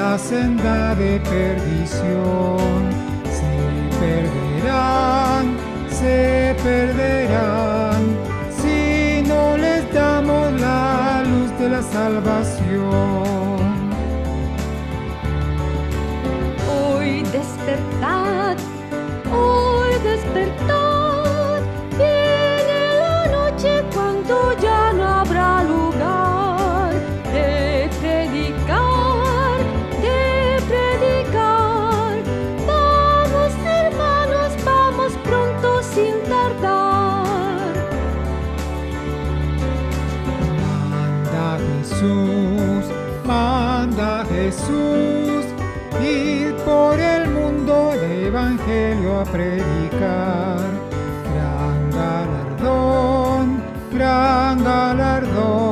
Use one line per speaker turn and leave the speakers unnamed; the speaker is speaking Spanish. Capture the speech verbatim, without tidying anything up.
la senda de perdición. Se perderán, se perderán, si no les damos la luz de la salvación.
Hoy despertad, hoy despertad, viene la noche cuando ya no habrá lugar de predicar, de predicar. Vamos hermanos, vamos pronto sin tardar.
Manda Jesús, manda Jesús, id por el mundo el evangelio a predicar. Gran galardón, gran galardón